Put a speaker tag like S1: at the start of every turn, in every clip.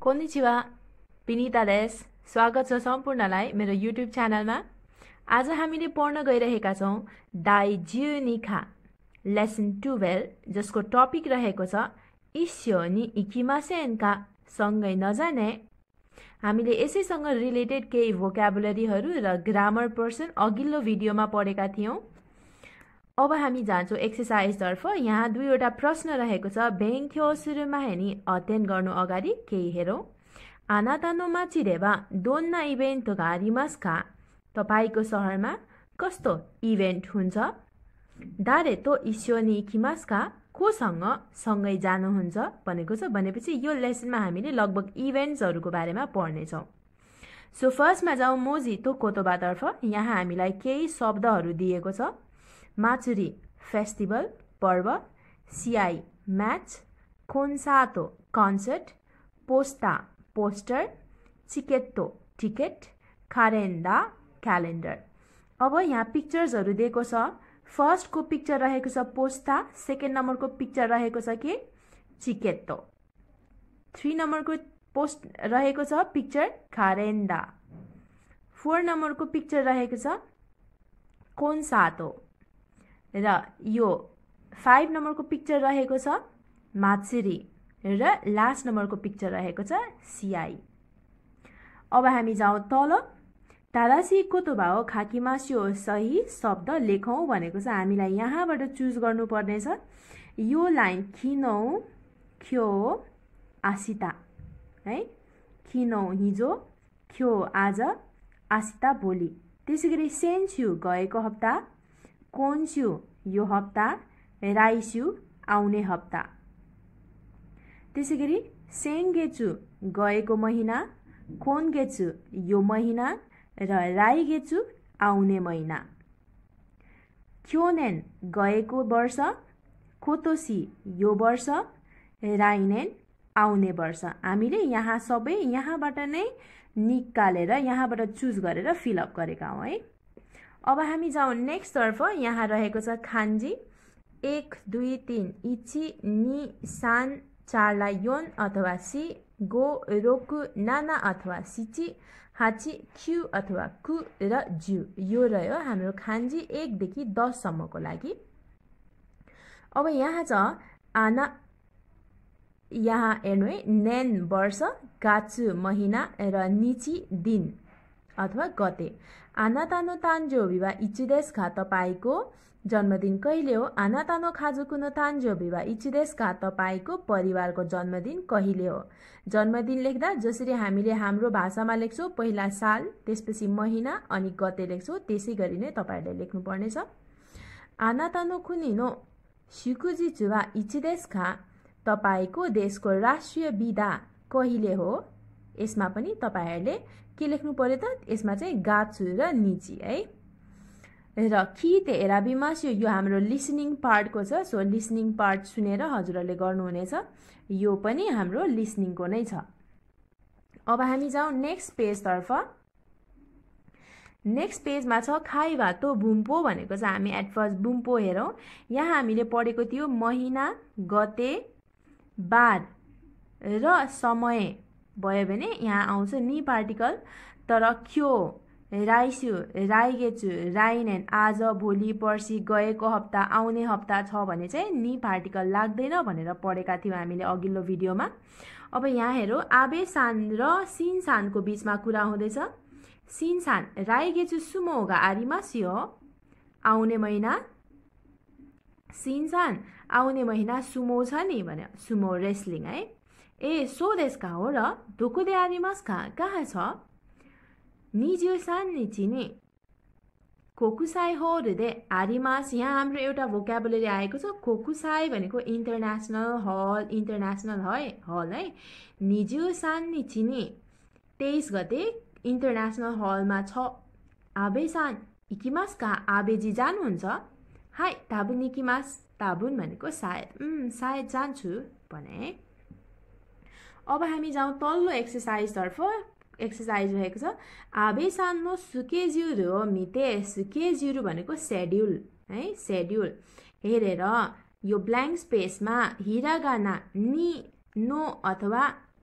S1: कोन्निचिवा विनीता देश स्वागत छ सम्पूर्णलाई मेरो युट्युब च्यानलमा। आज हामीले पढ्न गइरहेका छौं दाइज्युनिखा लेसन 12 जसको टपिक रहेको छ इस्यो नि इकिमासेनका सँगै नजाने। हामीले यसैसँग रिलेटेड केही भोक्याबुलरीहरू र ग्रामर पर्सन अघिल्लो भिडियोमा पढेका थियौं। अब हामी जान्छौं एक्सरसाइज तर्फ। यहाँ दुईवटा प्रश्न रहेको छ। बेंक्यो सुरुमा हेनी अध्ययन गर्नु अगाडि केही हेरौं। आनाता नो माची देवा दोन्ना इभेन्ट गा आरिमासु का? तपाईको शहरमा कस्तो इभेन्ट हुन्छ? दारे तो इस्यो नि इकिमासु का? कोसँग सँगै जानुहुन्छ भनेको छ। भनेपछि यो लेसनमा हामीले लगभग इभेन्ट्सहरुको बारेमा पढ्ने छौं। सो फर्स्टमा जाउँ मोजी तो कोतोबा तर्फ। यहाँ हामीलाई केही शब्दहरु दिएको छ। माचुरी फेस्टिभल पर्व, सिआई म्याच, कोन्सातो कन्सर्ट, पोस्टा पोस्टर, चिकेटो टिकेट, कारेन्डा क्यालेन्डर। अब यहाँ पिक्चर्सहरु दिएको छ। फर्स्ट को पिक्चर रहेको छ पोस्टा, सेकेन्ड नम्बर को पिक्चर रहेको छ के चिकेटो, 3 नम्बर को पोस्ट रहेको छ पिक्चर कारेन्डा, 4 नम्बर को पिक्चर रहेको छ कोन्सातो र यो 5 नम्बर को पिक्चर रहेको छ मात्सुरी र लास्ट नम्बर को पिक्चर रहेको छ सिआई। अब हामी जाउँ तल। तारासी कोतोबा हो खाकिमास्यो सही शब्द लेखौं भनेको छ। हामीलाई यहाँबाट चुज गर्नु पर्ने छ। यो लाइन किनो क्यो आसिता है। किनो हिजो, क्यो आज, आसिता भोलि। त्यसैगरी सेन्स्यु गएको हप्ता, कोन्स्यु यो हप्ता, राइस्यु आउने हप्ता। त्यसैगरी सेंगेचु गएको महिना, कोनगेचु यो महिना र राइगेचु आउने महिना। क्योनेन गएको वर्ष, कोतोसी यो वर्ष, राइनेन आउने वर्ष। हामीले यहाँ सबै यहाँबाट नै निकालेर यहाँबाट चुज गरेर फिल अप गरेका हौं है। अब हामी जाउँ नेक्स्ट तर्फ। यहाँ रहेको छ खान्जी 1 2 3 इची नि सान 4 लाई योन अथवा सी, गो रोकु नाना अथवा सिची, हाची क्यु अथवा कु र ज्यू। यो रह्यो हाम्रो खान्जी 1 देखि 10 सम्मको लागि। अब यहाँ छ आना, यहाँ हेर्नु है, नेन वर्ष, गाचु महिना र निची दिन अथवा गते। आनातानो तान्जोबी वा इचु देशु का? तपाईको जन्मदिन कहिले हो? आनातानो खाजुकु नो तान्जोबी वा इचु देशु का? तपाईको परिवारको जन्मदिन कहिले हो? जन्मदिन लेख्दा जसरी हामीले हाम्रो भाषामा लेख्छौं, पहिला साल, त्यसपछि महिना अनि गते लेख्छौं, त्यसै गरी नै तपाईहरुले लेख्नु पर्ने छ। आनातानो कुनी नो शिकुजिचु वा इचु देशु का? तपाईको देशको राष्ट्रिय बिदा कहिले हो? यसमा पनि तपाईहरुले के लेख्नु पर्यो त? यसमा चाहिँ गाचु र निची है। र किते एराबिमास्यो यो हाम्रो लिसनिङ पार्टको छ। सो लिसनिङ पार्ट सुनेर हजुरहरूले गर्नुहुनेछ। यो पनि हाम्रो लिसनिङको नै छ। अब हामी जाउँ नेक्स्ट पेज तर्फ। नेक्स्ट पेजमा छ खाइवा तो बुम्पो भनेको छ। हामी एट फर्स्ट बुम्पो हेरौं। यहाँ हामीले पढेको थियो महिना, गते, बार र समय भयो भने यहाँ आउँछ नि पार्टिकल। तर क्यो, राइस्यु, राइगेचु, राइनेन आज, भोलि, पर्सि, गएको हप्ता, आउने हप्ता छ भने चाहिँ नि पार्टिकल लाग्दैन भनेर पढेका थियौं हामीले अघिल्लो भिडियोमा। अब यहाँ हेरौं, आबेसान र सिनसानको बीचमा कुरा हुँदैछ। सिनसान राइगेचु सुमो गा आरिमास्यो आउने महिना। सिनसान आउने महिना सुमो छ नि भन्यो, सुमो रेस्लिङ है। ए सो देशु का हो र? दोकोदे आरिमासु का? कहाँ छ? 23日に कोकुसाई होल दे आरिमासु। यहाँ हाम्रो एउटा भोक्याबुलरी आएको छ। कोकुसाई भनेको इन्टरनेशनल हल, इन्टरनेशनल हल है। 23日に 23 गते इन्टरनेशनल हलमा छ। आबेसान इकिमासु का? आबेजी जानुहुन्छ? हाई ताबुन इकिमासु। ताबुन भनेको सायद, सायद जान्छु भने। अब हामी जाउँ तल्लो एक्सरसाइज तर्फ। एक्सरसाइज रहेको छ आबेसान नो सुकेज्युरु मिते। सुकेज्युरु भनेको शेड्युल है, शेड्युल हेरेर यो ब्ल्याङ्क स्पेसमा हिरागाना नि, नो अथवा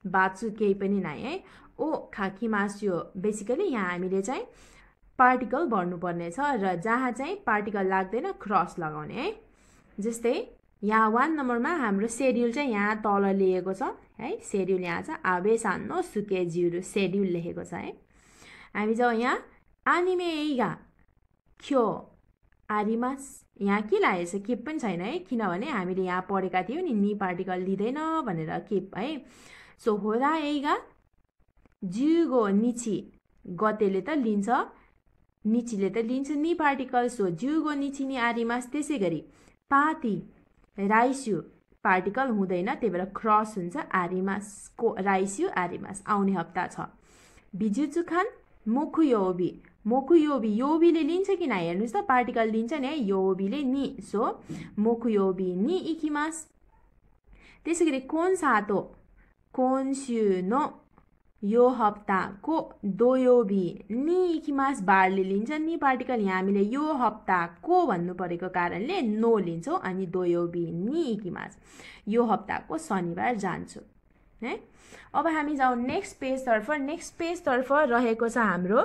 S1: बाचु केही पनि नाइ है ओ खाकिमास्यो बेसिकली यहाँ हामीले चाहिँ पार्टिकल भर्नुपर्ने छ र जहाँ चाहिँ पार्टिकल लाग्दैन क्रस लगाउने है जस्तै यहाँ 1 नम्बरमा हाम्रो शेड्युल चाहिँ यहाँ तल लेखेको छ है शेड्युल यहाँ छ आबेसान नो सुकेजुरु शेड्युल लेखेको छ है हामी जाउँ यहाँ आनिमे एइगा क्यो आरिमास यहाँ के लागेको छ के पनि छैन है किनभने हामीले यहाँ पढेका थियौं नि पार्टिकल लिँदैन भनेर के है सो होरा एइगा जुगो निची गतेले त लिन्छ निचीले त लिन्छ नि पार्टिकल सो जुगो निची नि आरिमास त्यसैगरी पाती राइस्यु पार्टिकल हुँदैन त्यही भएर क्रस हुन्छ आरिमास को राइस्यु आरिमास आउने हप्ता छ बिजुचु खान मोकुयोबी मोकुयोबी योबीले लिन्छ कि न हेर्नुस् त पार्टिकल लिन्छ नि है योबीले नि सो मोकुयोबी नि इकिमास त्यसैगरी कोन सातो कोन्स्यु नो यो हप्ताको दोयोबी नि इकिमास बारले लिन्छ नि पार्टिकल यहाँ हामीले यो हप्ताको भन्नु परेको कारणले नो लिन्छौं अनि दोयोबी नि इकिमास यो हप्ताको शनिबार जान्छु है अब हामी जाउँ नेक्स्ट पेज तर्फ रहेको छ हाम्रो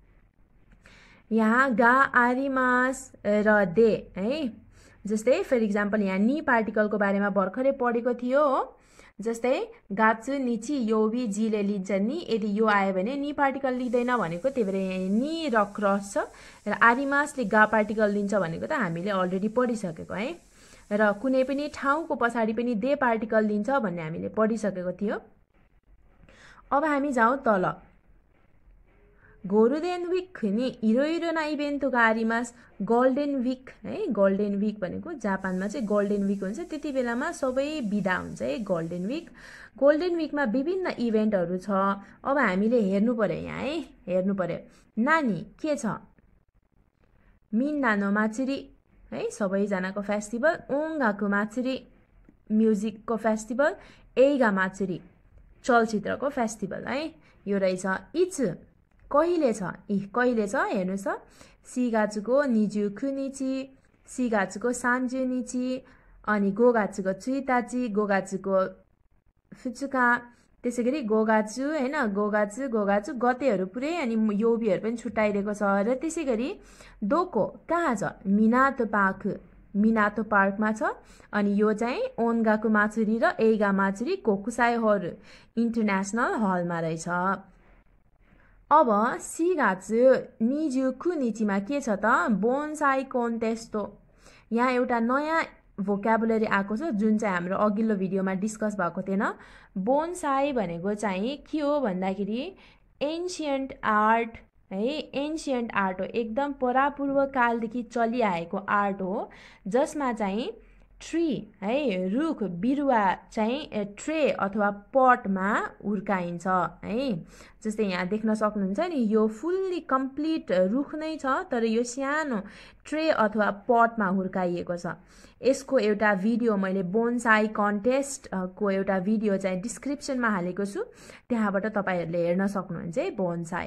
S1: यहाँ गा आरिमास र दे है जस्तै फर एक्जाम्पल यहाँ नि पार्टिकलको बारेमा भर्खरै पढेको थियो हो जस्तै गाच्छु निची योबी जीले लिन्छ नि यदि यो आयो भने नि पार्टिकल लिँदैन भनेको त्यही भएर नि र क्रस छ र आरिमासले गा पार्टिकल लिन्छ भनेको त हामीले अलरेडी पढिसकेको है र कुनै पनि ठाउँको पछाडी पनि दे पार्टिकल लिन्छ भन्ने हामीले पढिसकेको थियो अब हामी जाउँ तल गोल्डेन विक नि इरो ना इभेन्ट गारिमास गोल्डेन विक है गोल्डेन विक भनेको जापानमा चाहिँ गोल्डेन विक हुन्छ त्यति बेलामा सबै बिदा हुन्छ है गोल्डेन विकमा विभिन्न इभेन्टहरु छ अब हामीले हेर्नु पर्यो यहाँ है हेर्नु पर्यो नानी के छ मिन्नानो माचुरी है सबैजनाको फेस्टिभल ओंगाकु माचुरी म्युजिकको फेस्टिभल एइगा माचुरी चलचित्रको फेस्टिभल है यो रहेछ इच कहिले छ हेर्नुस् त सिगाचुको निजुकु निची सिगाचुको सान्जु निची अनि गोगाचुको चुइताची गोगाचुको फुचुका त्यसैगरी गोगाचु हैन गोगाचु गतेहरु पुरै अनि योबीहरु पनि छुट्टाइदिएको छ र त्यसैगरी दोको कहाँ छ मिनातो पार्कमा छ अनि यो चाहिँ ओन्गाकु माचुरी र एइगा माचुरी कोकुसाई हल इन्टरनेशनल हलमा रहेछ अब सिगाचु निजुकु निचीमा के छ त बोनसाई कन्टेस्ट यहाँ एउटा नयाँ भोक्याबुलरी आएको छ जुन चाहिँ हाम्रो अघिल्लो भिडियोमा डिस्कस भएको थिएन बोनसाई भनेको चाहिँ के हो भन्दाखेरि एन्शियन्ट आर्ट है एन्शियन्ट आर्ट हो एकदम परापूर्व कालदेखि चलिआएको आर्ट हो जसमा चाहिँ ट्री है रुख बिरुवा चाहिँ ट्रे अथवा पटमा हुर्काइन्छ है जस्तै यहाँ देख्न सक्नुहुन्छ नि यो फुल्ली कम्प्लिट रुख नै छ तर यो सानो ट्रे अथवा पटमा हुर्काइएको छ यसको एउटा भिडियो मैले बोनसाई कन्टेस्ट को एउटा भिडियो चाहिँ डिस्क्रिप्सनमा हालेको छु त्यहाँबाट तपाईहरुले हेर्न सक्नुहुन्छ है बोनसाई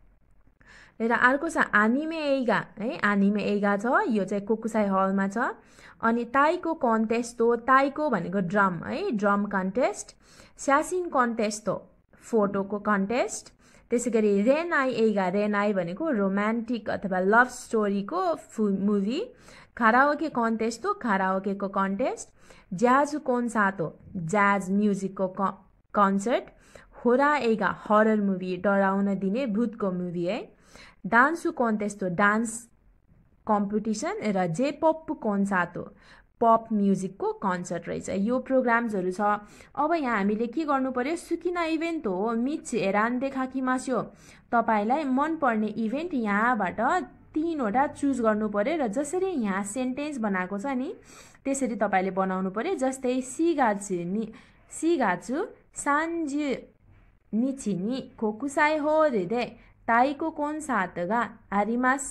S1: र अर्को छ आनिमे एइगा है आनिमे एइगा छ यो चाहिँ कोकुसाई हलमा छ अनि ताइको कन्टेस्ट हो ताइको भनेको ड्रम है ड्रम कन्टेस्ट स्यासिन कन्टेस्ट हो फोटोको कन्टेस्ट त्यसैगरी रेनाई एइगा रेनाई भनेको रोमान्टिक अथवा लभ स्टोरीको मुभी खाराओके कन्टेस्ट हो खाराओकेको कन्टेस्ट ज्याजु कोन्सातो ज्याज म्युजिकको कन्सर्ट होरा एइगा हरर मुभी डराउन दिने भूतको मुभी है डान्सु कन्टेस्ट हो डान्स कम्पिटिसन र जे पप कन्सर्ट पप म्युजिकको कन्सर्ट रहेछ यो प्रोग्राम्सहरु छ अब यहाँ हामीले के गर्नु पर्यो सुकिना इभेन्ट हो मिच हेरान देखाकिमास्यो तपाईलाई मन पर्ने इभेन्ट यहाँबाट 3 वटा चुज गर्नु पर्यो र जसरी यहाँ सेन्टेन्स बनाएको छ नि त्यसरी तपाईले बनाउनु पर्यो जस्तै सिगाचु सान्जु निची नि कोकुसाई हो रे ताइको कन्सर्ट गा आरिमास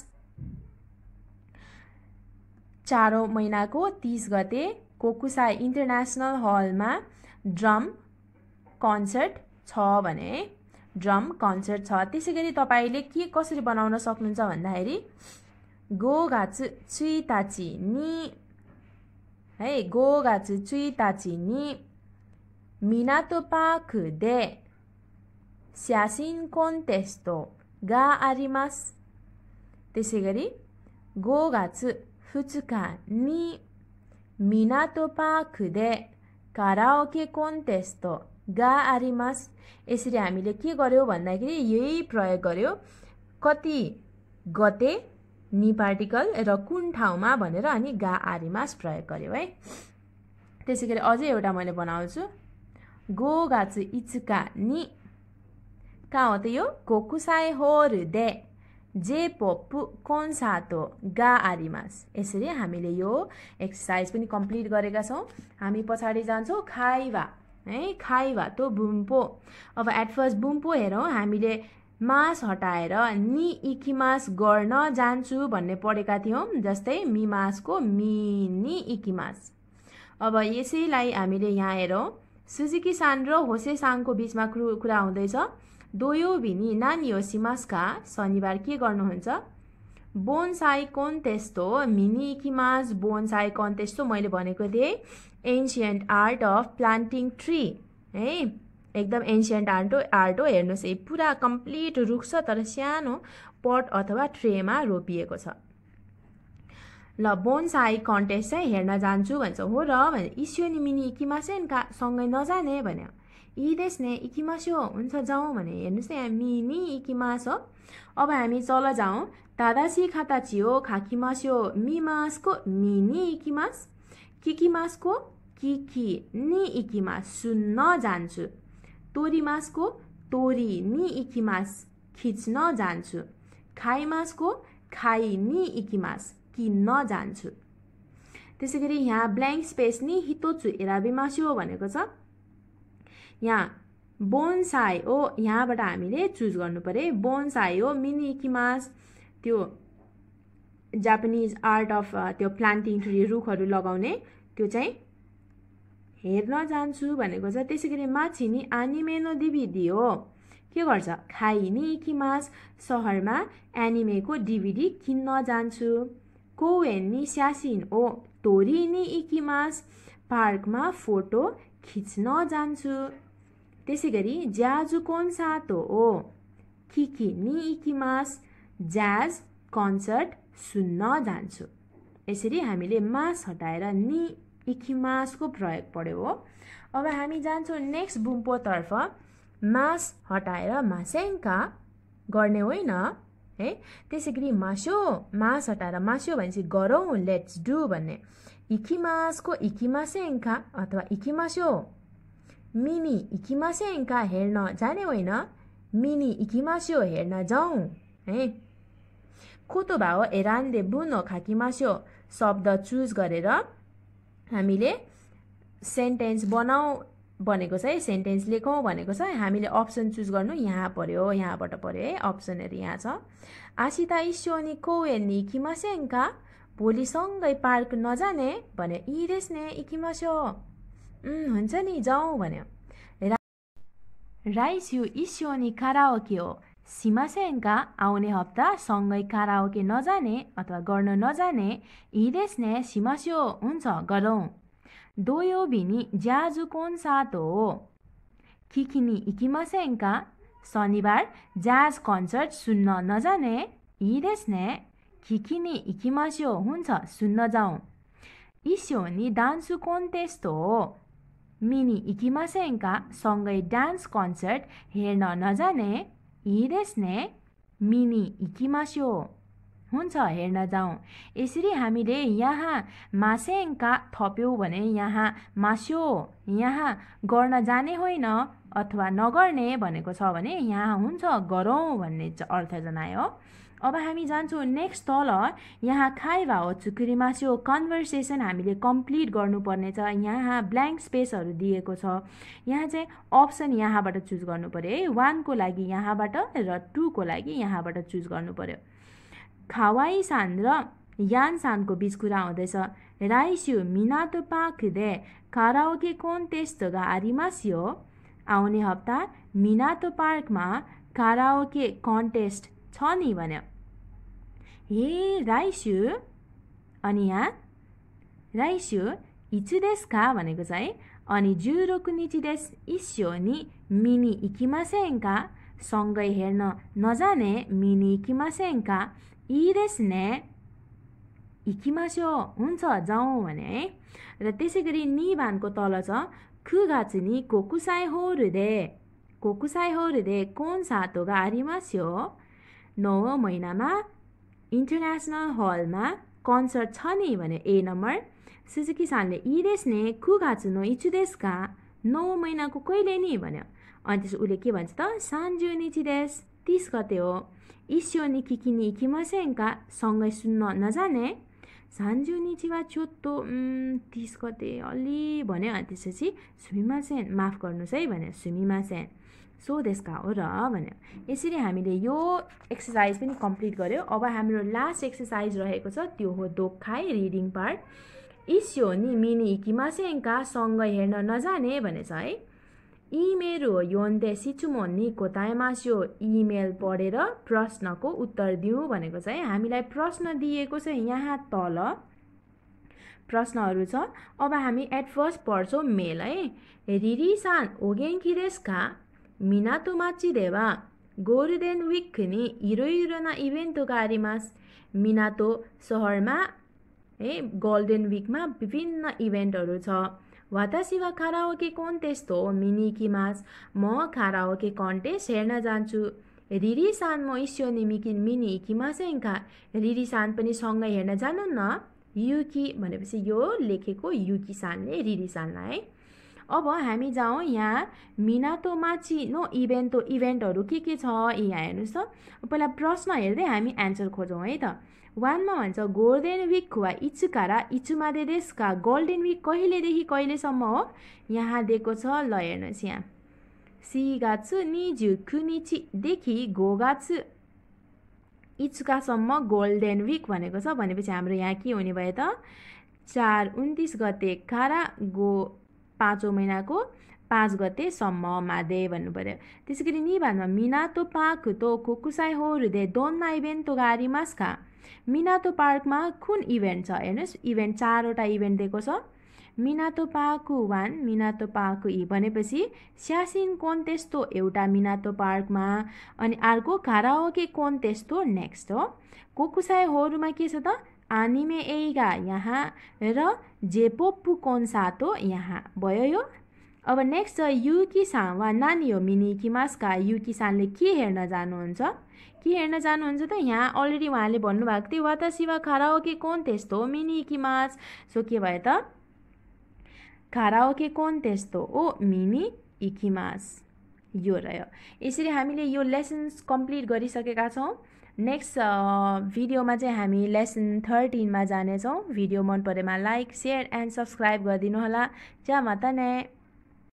S1: 4औं महिनाको 30 गते कोकुसाई इन्टरनेशनल हलमा ड्रम कन्सर्ट छ भने ड्रम कन्सर्ट छ त्यसैगरी तपाईले के कसरी बनाउन सक्नुहुन्छ भन्दाखेरि गोगाचु चुइताची नि है गोगाचु चुइताची नि 港パークで写真コンテストがあります。त्यसै गरी 5月2日に港パークでカラオケコンテストがあります。यसरी हामीले के गर्यो भन्दाखेरि यही प्रयोग गर्यो कति गते नि पार्टिकल र कुन ठाउँमा भनेर अनि गा आरिमास प्रयोग गर्यो है। त्यसैगरी अझै एउटा मैले बनाउँछु 5月5日に कहाँ हो त यो 国際ホールで J-pop コンサートがあります。यसरी हामीले यो एक्सरसाइज पनि कम्प्लिट गरेका छौं। हामी पछाडी जान्छौं खाइवा है खाइवा तो बुम्पो। अब एट फर्स्ट बुम्पो हेरौं हामीले मास हटाएर नि इकिमास गर्न जान्छु भन्ने पढेका थियौं। जस्तै मिमासको मिनी इकिमास। अब यसैलाई हामीले यहाँ हेरौं सुजुकी सान र होसे सांगको बीचमा कुरा हुँदैछ। दोयोबिनी नानी योसिमासका शनिबार के गर्नुहुन्छ बोनसाई कन्टेस्ट हो मिनी इकिमास। बोनसाई कन्टेस्ट मैले भनेको थिएँ ancient art of planting tree है एकदम एन्शियन्ट आर्ट हो। हेर्नुस् है पुरा कम्प्लिट रुख छ तर सानो पट अथवा ट्रेमा रोपिएको छ। ल बोनसाई कन्टेस्ट चाहिँ हेर्न जान्छु भन्छ हो र भने इस्योनी मिनी इकिमासेन का सँगै नजाने भन्यो। यी देशने इकिमास्यो हुन्छ जाउँ भने हेर्नुस् यहाँ मिनी इकिमास हो। अब हामी चल जाउँ तादासी खाता चियो खाकिमास्यो मिमासको मिनी इकिमास किकिमासको किकी नि इकिमास सुन्न जान्छु। तोरीमासको तोरी नि इकिमास खिच्न जान्छु। खाइमासको खाइ नि इकिमास किन्न जान्छु। त्यसैगरी यहाँ ब्ल्याङ्क स्पेस नि हितोचु एराबिमास्यो भनेको छ। यहाँ बोनसाई हो यहाँबाट हामीले चुज गर्नु पर्यो। बोनसाई हो मिनी इकिमास त्यो जापानिज आर्ट अफ त्यो प्लान्टिङ ट्री रुखहरू लगाउने त्यो चाहिँ हेर्न जान्छु भनेको छ। त्यसैगरी माछी नि एनिमे नो डिभिडी हो के गर्छ खाइ नि इकिमास शहरमा एनिमेको डिभिडी किन्न जान्छु। कोवेन नि स्यासिन हो तोरी नि इकिमास पार्कमा फोटो खिच्न जान्छु। त्यसैगरी ज्याजु कोन्सार्टो हो किकी नि इकिमास ज्याज कन्सर्ट सुन्न जान्छु। यसरी हामीले मास हटाएर नि इकिमासको प्रयोग पढ्यो हो। अब हामी जान्छौँ नेक्स्ट बुम्पो तर्फ। मास हटाएर मासेङ्का गर्ने होइन है। त्यसैगरी मास्यो मास हटाएर मास्यो भनेपछि गरौँ लेट्स डु भन्ने। इकिमासको इकिमासेङ्का अथवा इकिमास्यो मिनी इकिमासेङ्का हेर्न जाने होइन मिनी इकिमास्यो हेर्न जाउँ है। कोतोबा हो एरान्डे बुनो खाकिमास्यो शब्द चुज गरेर हामीले सेन्टेन्स बनाऊ भनेको छ है सेन्टेन्स लेखौँ भनेको छ। हामीले अप्सन चुज गर्नु यहाँ पर्यो यहाँबाट पर्यो है अप्सनहरू यहाँ छ। आशिता इस्योनी कोवेन नि इकिमासेङ्का भोलि सँगै पार्क नजाने भन्यो। इ देशने इकिमास्यो हुन्छ नि जाउँ भन्यो। राइस्यु इस्योनी काराओके हो सिमासेङ्का आउने हप्ता सँगै काराओके नजाने अथवा गर्न नजाने। इ देशने सिमास्यो हुन्छ गरौँ। दोयोबिनी ज्याजु कोन्सार्टो हो किकिनी इकिमासेङ्का शनिबार ज्याज कन्सर्ट सुन्न नजाने। इ देशने किकिनी इकिमास्यो हुन्छ सुन्न जाउँ। इस्योनी डान्सु कोन्टेस्ट हो मिनी इकिमासेङ्का सँगै डान्स कन्सर्ट हेर्न नजाने। इ देशने मिनी इकिमास्यो हुन्छ हेर्न जाउँ। यसरी हामीले यहाँ मासेङ्का थप्यौँ भने यहाँ मास्यो यहाँ गर्न जाने होइन अथवा नगर्ने भनेको छ भने यहाँ हुन्छ गरौँ भन्ने अर्थ जनायो। अब हामी जान्छौँ नेक्स्ट तल। यहाँ खाइवा हो चुकुरी मास्यो कन्भर्सेसन हामीले कम्प्लिट गर्नुपर्ने छ। यहाँ ब्ल्याङ्क स्पेसहरू दिएको छ। यहाँ चाहिँ अप्सन यहाँबाट चुज गर्नु पर्यो है। 1 को लागि यहाँबाट र 2 को लागि यहाँबाट चुज गर्नु पर्यो। खावाई सान र यान सानको बीच कुरा हुँदैछ। राइस्यु मिनातो पार्क दे काराओके कोन्टेस्ट गा आरिमास्यो आउने हप्ता मिनातो पार्कमा काराओके कन्टेस्ट छ नि भन्यो। हे राइस्यु अनि यहाँ राइस्यु いつですかभनेको छ है। अनि 16日です。一緒に見に行きませんかसँगै हेर्न नजाने見に行きませんかいいですね行きましょうहुन्छ जाउँ भने है। र त्यसै गरी 2番को तल छ 9月に国際ホールでコンサートがありますよ 9 महिनामा इन्टरनेसनल हलमा कन्सर्ट छ नि भने A नम्बर सुजुकी सानले इ देश ने 9月のいつですか 9 महिनाको कहिले नि भन्यो। अनि त्यसो उले के भन्छ त 30日です 30 गते हो 一緒に聞きに行きませんかसँगै सुन्न नजाने 30日はちょっと30 गते अलि भन्यो। अनि त्यसपछि すみません माफ गर्नुस् है भन्यो すみません सो देशका हो र भन्यो। यसरी हामीले यो एक्सरसाइज पनि कम्प्लिट गर्यो। अब हाम्रो लास्ट एक्सरसाइज रहेको छ त्यो हो दोखाइ रिडिङ पार्ट। 一緒に見に行きませんかसँगै हेर्न नजाने भनेछ है। इमेल योन्डे शिचुमोन नि कोताएमास्यो इमेल पढेर प्रश्नको उत्तर दिउँ भनेको छ है। हामीलाई प्रश्न दिएको छ यहाँ तल प्रश्नहरू छ। अब हामी एट फर्स्ट पढ्छौँ मेल है। रिरी-सान ओगेन्की देसु का 港町ではゴールデンウィークにいろいろなイベントがあります。港सहरमा गोल्डन विकमा विभिन्न इभेन्टहरू छ। वातासी वा काराओके कन्टेस्ट हो मिनी किमास म काराओके कन्टेस्ट हेर्न जान्छु। रिरी सान म इस्योनी मिनी इकिमासेन्का रिरी सान पनि सँगै हेर्न जानु न युकी भनेपछि यो लेखेको युकी सानले रिरी सानलाई। अब हामी जाउँ यहाँ मिनातोमाची नो इभेन्टहरू के छ यहाँ हेर्नुस् त। पहिला प्रश्न हेर्दै हामी एन्सर खोजौँ है त। 1 मा भन्छ गोल्डन विक वा इचुकारा इचुमादे देशका गोल्डन विक कहिलेदेखि कहिलेसम्म हो यहाँ दिएको छ। ल हेर्नुहोस् यहाँ 4月29日देखि 5月5日गोल्डन विक भनेको छ। भनेपछि हाम्रो यहाँ के हुने भयो त 4-29 गते कारा 5औं महिनाको 5 गतेसम्म मादे भन्नु पर्यो। त्यसैगरी 2 भानमा मिनातो पार्क तो कोकुसाई होरुदे दोन्ना इभेन्ट गा आरिमास का मिनातो पार्कमा कुन इभेन्ट छ हेर्नुस्। इभेन्ट 4 वटा इभेन्ट दिएको छ। मिनातो पार्क 1 मिनातो पार्क इ भनेपछि स्यासिन कन्टेस्टो एउटा मिनातो पार्कमा अनि अर्को काराओके कन्टेस्टो नेक्स्ट हो। कोकुसाई होरुमा के छ त आनिमे एइगा यहाँ र जेपोप्पु कोन्सातो यहाँ भयो यो। अब नेक्स्ट छ युकी सान वा नानी हो मिनी किमास्का युकी सानले के हेर्न जानुहुन्छ त यहाँ अलरेडी उहाँले भन्नुभएको थियो वातासी वा काराओके कन्टेस्ट हो मिनी किमास। सो के भयो त काराओके कन्टेस्ट हो मिनी इकिमास यो रह्यो। यसरी हामीले यो लेसन्स कम्प्लिट गरिसकेका छौँ। नेक्स्ट भिडियोमा चाहिँ हामी लेसन 13 मा जानेछौँ। भिडियो मन परेमा लाइक शेयर एन्ड सब्स्क्राइब गरिदिनु होला। जय माता ने।